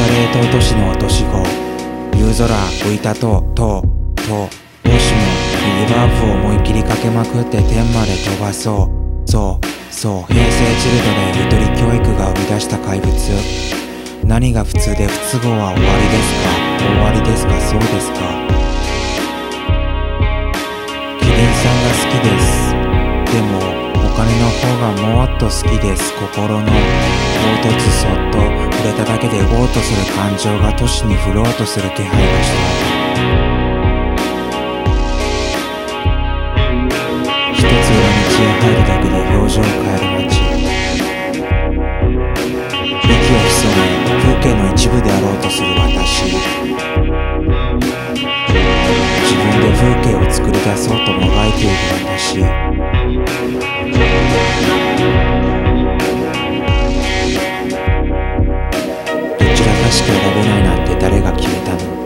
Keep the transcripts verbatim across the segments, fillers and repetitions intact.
レート都市の年子、夕空浮いたととと、もしもリバーブを思い切りかけまくって天まで飛ばそう。そうそう平成チルドレンゆとり教育が生み出した怪物。何が普通で不都合は終わりですか？終わりですか？そうですか。キリンさんが好きです。でもお金の方がもっと好きです。心の凹凸そっと触れただけで動とする感情が都市に降ろうとする気配がした。一つ裏道へ入るだけで表情を変える街。息を潜め風景の一部であろうとする私。自分で風景を作り出そうともがいている私。どちらかしか選べないなんて誰が決めたの？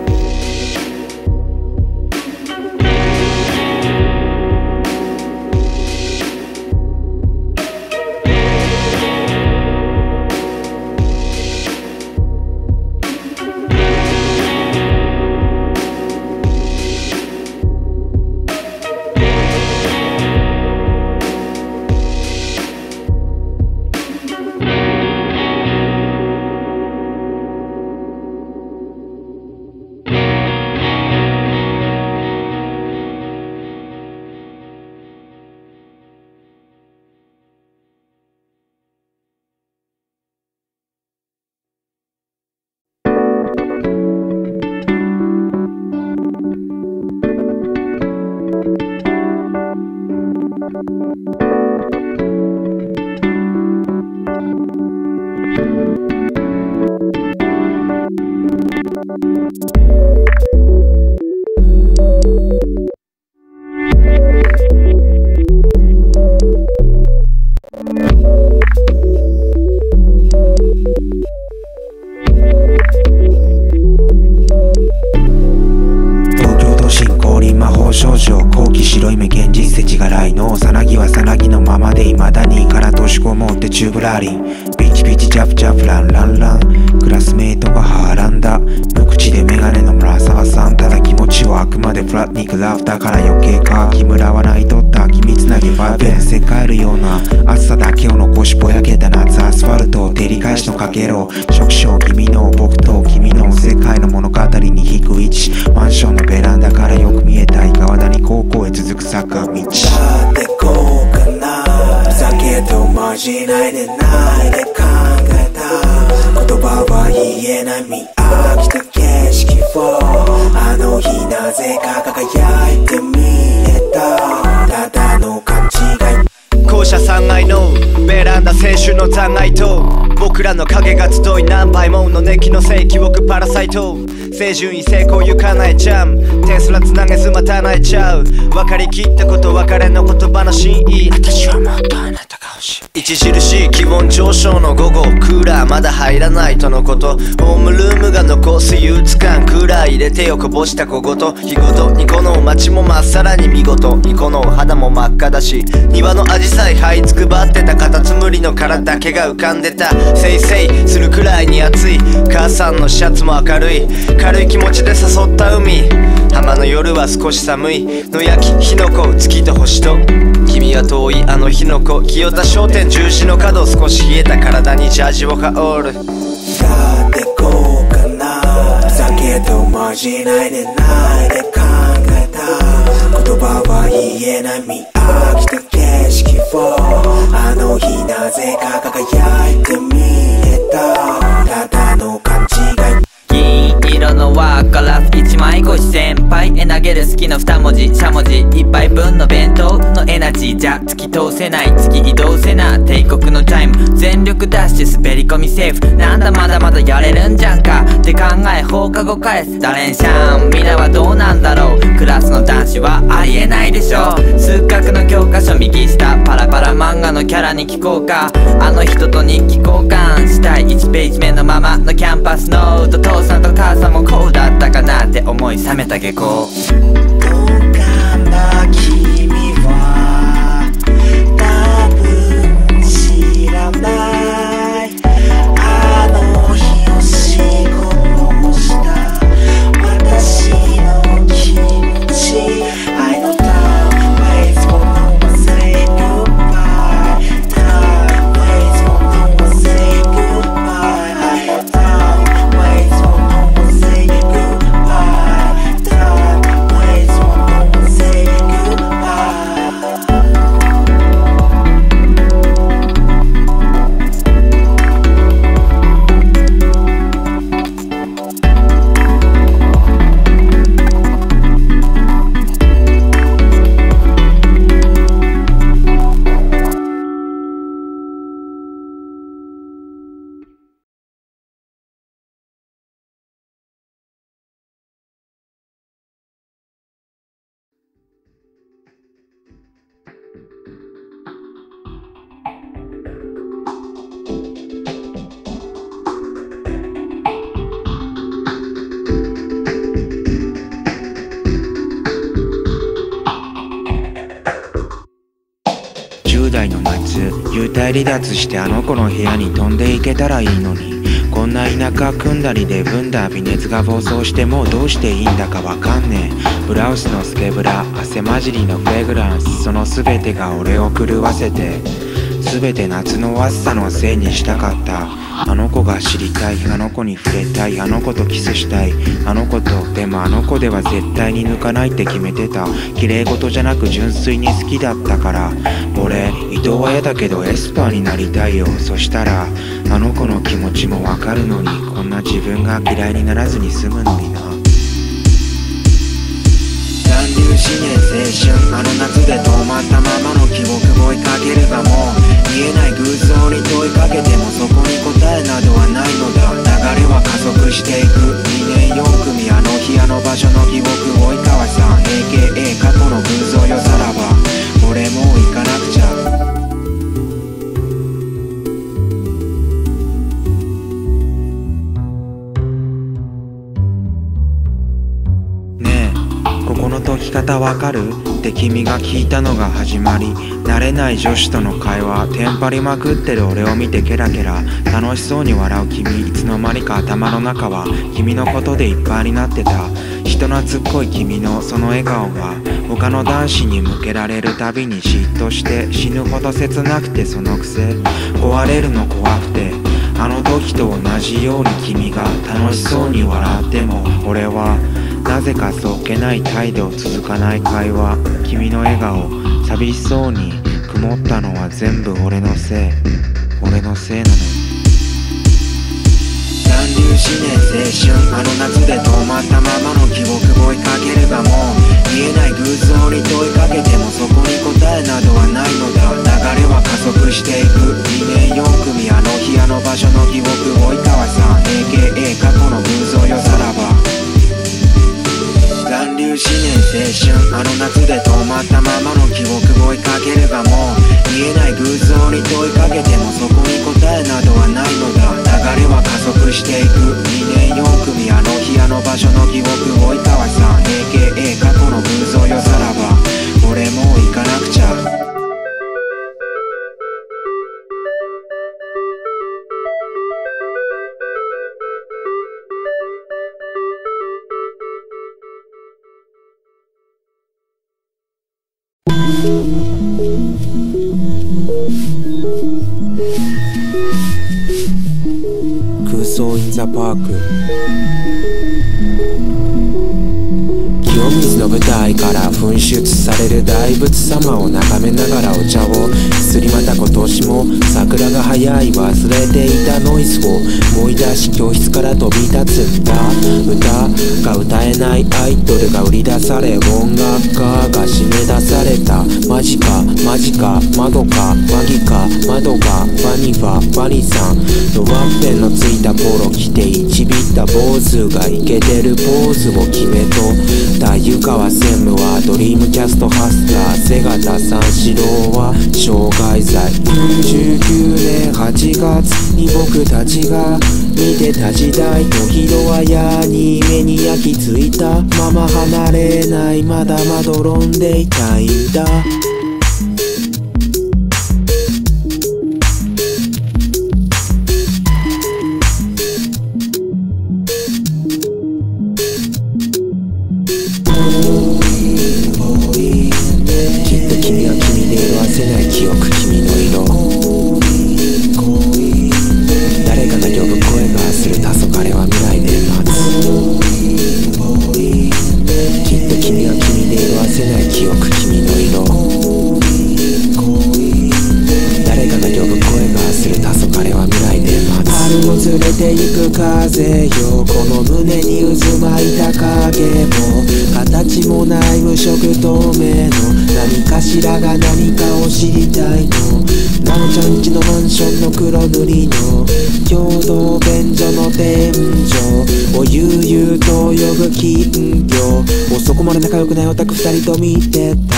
少女後期白い目現実世知辛いのさなぎはさなぎのままで未だにからとしこもってチューブラリンピチピチジャプジャプランランランクラスメイトがはらんだ無口でメガネの村沢さんただ気持ちはあくまでフラットニックラフターから余計か木村はないとった機密なげバーベンせかえるような暑さだけを残しぼやけた夏アスファルト照り返しのかけろ触傷気味の僕と君の世界の物語に引く位置マンションのベランダからよく見えた井川谷高校へ続く坂道だってこうかなふざけとまじないでないで考えた言葉は言えない見飽きた景色をあの日なぜか輝いて見えたただの勘違い校舎さんがいのベランダ青春の残骸と僕らの影が集い何倍もの熱気のせい記憶パラサイト清純位成功ゆかないちゃんテスラつなげずまた泣いちゃう分かりきったこと別れの言葉の真意私はもっとあなたが欲しい著しい気温上昇の午後クーラーまだ入らないとのことホームルームが残す憂鬱感クーラー入れてよこぼした小言日ごとにこの街もまっさらに見事にこの肌も真っ赤だし庭のアジサイ這いつくばってたカタツムリの殻だけが浮かんでたせいせいするくらいに暑い母さんのシャツも明るい軽い気持ちで誘った海浜の夜は少し寒い野焼き火の粉月と星と君は遠いあの日の子清田商店十字の角少し冷えた体にジャージを羽織るだってこうかなふざけとまじないでないで考えた言葉は言えない見飽きた景色をあの日なぜか輝いて見えたただの勘違い銀色のワーカラス一枚越し先輩へ投げる好きの二文字しゃもじ一杯分の弁当のエナジーじゃ突き通せない突き移動せな帝国のチャイム全力ダッシュ滑り込みセーフなんだまだまだやれるんじゃんかって考え放課後返すダレンシャンみんなはどうなんだろうクラスの男子はありえないでしょ数学の教科書右下パラパラ漫画のキャラに聞こうかあの人と日記交換したいいちページ目のままのキャンパスノート父さんと母さんもこうだったかなって思い冷めた下校どうかな君は多分知らないあの日を仕事じゅう代の夏、幽体離脱してあの子の部屋に飛んでいけたらいいのに、こんな田舎組んだりでぶんだ微熱が暴走してもうどうしていいんだかわかんねえ。ブラウスのスケブラ、汗混じりのフレグランス、その全てが俺を狂わせて、全て夏の暑さのせいにしたかった。あの子が知りたい、あの子に触れたい、あの子とキスしたい、あの子と。でもあの子では絶対に抜かないって決めてた。綺麗事じゃなく純粋に好きだったから。俺伊藤は嫌だけどエスパーになりたいよ。そしたらあの子の気持ちもわかるのに、こんな自分が嫌いにならずに済むのにな。残留思念青春、あの夏で止まったままの記憶を追いかければもう見えない偶像に問いかけてもそこに答えなどはないのだ。流れは加速していく。にねんよん組、あの日あの場所の記憶、及川さん エーケーエー 過去の偶像よ。さらば俺もう行かなくちゃ。この解き方わかるって君が聞いたのが始まり。慣れない女子との会話、テンパりまくってる俺を見てケラケラ楽しそうに笑う君、いつの間にか頭の中は君のことでいっぱいになってた。人懐っこい君のその笑顔は他の男子に向けられるたびに嫉妬して死ぬほど切なくて、そのくせ壊れるの怖くて、あの時と同じように君が楽しそうに笑っても俺はなぜかそっけない態度、続かない会話、君の笑顔、寂しそうに曇ったのは全部俺のせい、俺のせいなの。残留思念青春、あの夏で止まったままの記憶を追いかければもう見えない偶像に問いかけてもそこに答えなどはないのだ。流れは加速していく。にねんよん組、あの日あの場所の記憶、及川さん エーケーエー 過去の偶像よ。さらば残留思念青春、あの夏で止まったままの記憶を追いかければもう見えない偶像に問いかけてもそこに答えなどはないのだ。流れは加速していく。にねんよん組、あの日あの場所の記憶、及川さん エーケーエー 過去の偶像よ。さらば俺もう行かなくちゃ。空想インザパーク、清水の舞台から噴出される大仏様を眺めながらお茶をすり、また今年も桜が早い、忘れていたノイズを思い出し教室から飛び立つ歌歌が歌えないアイドルが売り出され、音楽家が締め出された。マジかマジか窓かマギか窓がバニファバニさんのワッペンのついたポロ着ていちびった坊主がイケてるポーズを決めとった湯川専務はドリームキャストハスラー、瀬形三四郎は傷害罪。じゅうきゅうねんはちがつに僕たちが見てた時代のヒロアヤに目に焼き付いたまま離れない、まだまどろんでいたいんだ。きっと君は君で色あせない記憶、君の色、誰かが呼ぶ声がする黄昏は未来で待つ。きっと君は君で色あせない記憶、君の色、誰かが呼ぶ声がする黄昏は未来で待つ。春を連れて行く風よ、この胸に渦巻いた影も形もない無色透明の何かしらが何かを知りたいの。なおちゃんちのマンションの黒塗りの共同便所の天井を悠々と泳ぐ金魚をそこまで仲良くないオタク二人と見てた。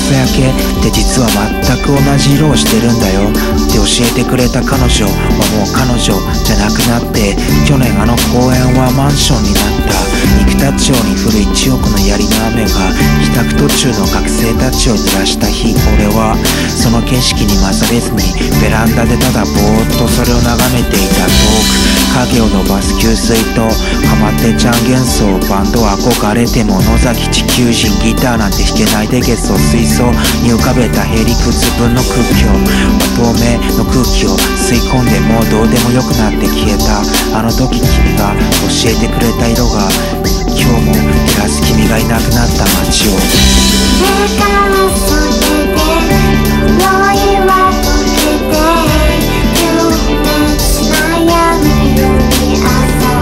朝焼けって実は全く同じ色をしてるんだよって教えてくれた彼女はもう彼女じゃなくなって、去年あの公園はマンションになった。生田町に降る一億の槍の雨が帰宅途中の学生たちを濡らした日、俺はその景色に勝れずにベランダでただぼーっとそれを眺めていた。遠く影を伸ばす給水とかまってちゃん幻想、バンド憧れても野崎地球人、ギターなんて弾けないでゲソ、水槽に浮かべたへりくつ分の空気を透明の空気を吸い込んで、もうどうでもよくなって消えた。あの時君が教えてくれた色が今日も照らす君がいなくなった街を。 目から覚めて呪いは解けて情熱悩むように朝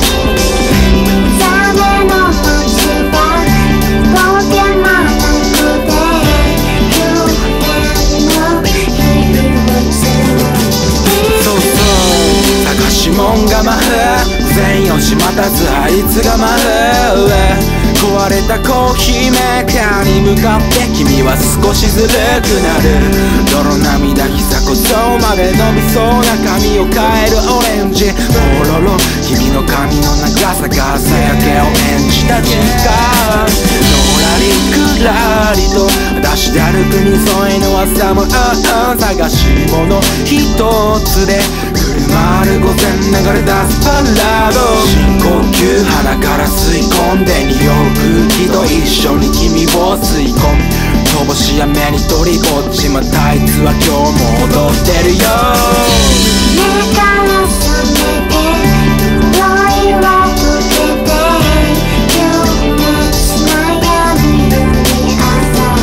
ザメの街はボケまなくて去年の日々をつそうそう探しもんが舞う全容しまたずあいつが舞う壊れたコーヒーメーカーに向かって君は少しずるくなる。泥涙膝小僧まで伸びそうな髪を変えるオレンジポロロ、君の髪の長さが朝焼けを演じた時間、のらりくらりと出し歩くに添いの朝もああ探し物一つで車ある午前流れ出すバラード、深呼吸鼻から吸い込んで匂う空気と一緒に君を吸い込む、乏しや目に取りぼっちまたあいつは今日も踊ってるよ。 目から覚めて呪いは解けて情熱悩むように朝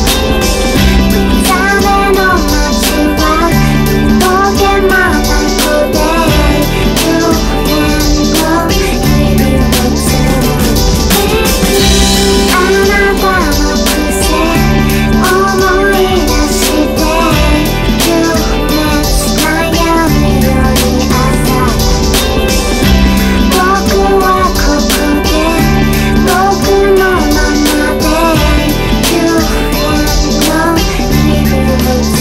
ザメの街はボケまなくて去年の日々をつあなたの癖思い出して情熱悩むように朝僕はここで僕のままで去年の日々をつ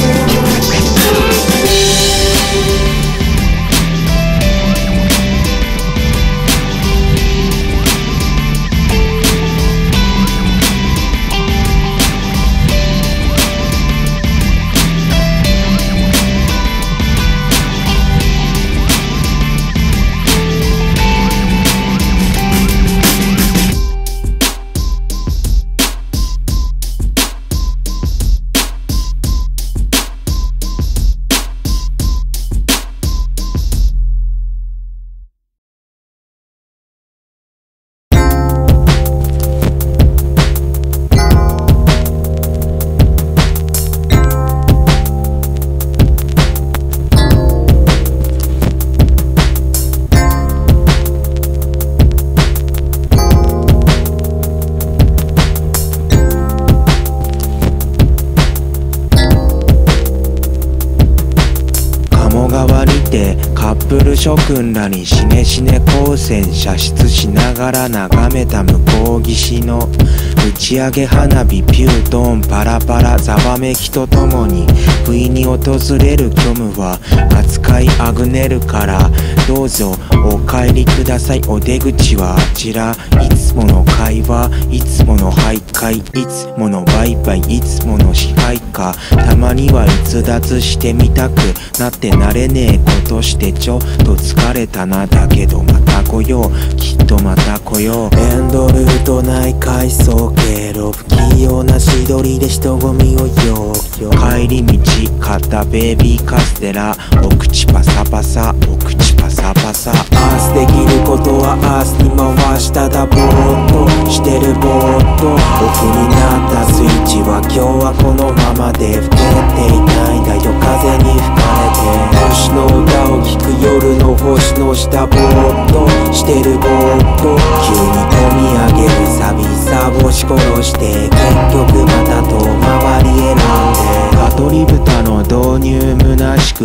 カップル諸君らにしねしね光線射出しながら眺めた向こう岸の打ち上げ花火ピュートンパラパラざわめきとともに不意に訪れる虚無は扱いあぐねるからどうぞお帰りください、お出口はあちら、いつもの会話いつもの徘徊いつものバイバイいつもの支配下、たまには逸脱してみたくなって慣れねえことしてちょっと疲れたな、だけどまた来ようきっとまた来よう。エンドルート内階層経路不器用なしどりで人混みをよ帰り道片ベイビーカステラお口パサパサお口パサパサ、アースできることはアースに回しただぼーっとしてるぼーっとオフになったスイッチは今日はこのままでふけていないんだよ風に吹かれて、星の歌を聴く夜の星の下ぼーっとしてるぼーっと急に込み上げる寂しさを押し殺して結局また遠回り選んで、ガトリ豚の導入虚しく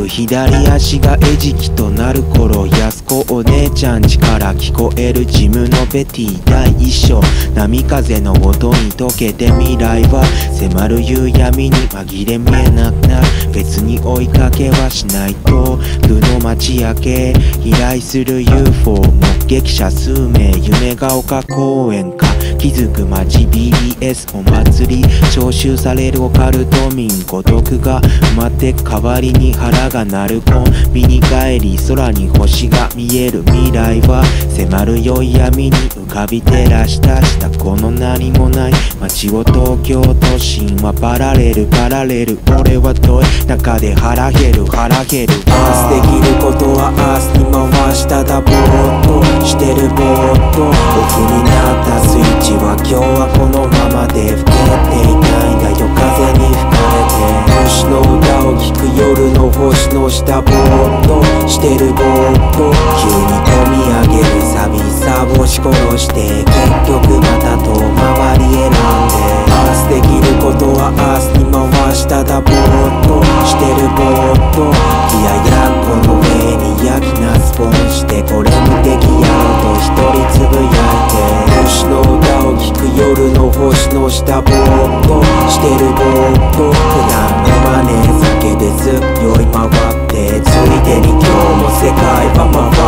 左足が餌食となる頃、安子お姉ちゃん家から聞こえるジムのベティ第一章。波風の音に溶けて未来は迫る夕闇に紛れ見えなくなる。別に追いかけはしないと部の街明け飛来する ユーフォー 目撃者数名、夢が丘公園か気づく街 ビーディーエス お祭り、徴収されるオカルト民、孤独が埋まって代わりに腹が鳴るコンビニ帰り、空に星が見える未来は迫る宵闇に浮かび照らしたしたこの何もない街を東京都心はパラレルパラレル、俺は遠い中で腹減る腹減る。アースできることはアースに回しただぼーっとしてるぼーっと、オフになったスイッチは今日はこのままで吹けていないんだよ、風に吹かれて。星の歌を聴く夜の星の下ぼーっとしてるぼーっと、急に込み上げる寂しさを押し殺して結局また遠回り選んで。アースできることはアースに回しただぼーっとしてるぼーっと、冷ややっこの上に焼きなスポンしてこれ無敵やろと一人つぶやいて。星の歌を聴く夜の星の下ぼーっとしてるぼーっと、普段飲まねえ酒です酔い回って、ついでに今日も世界は回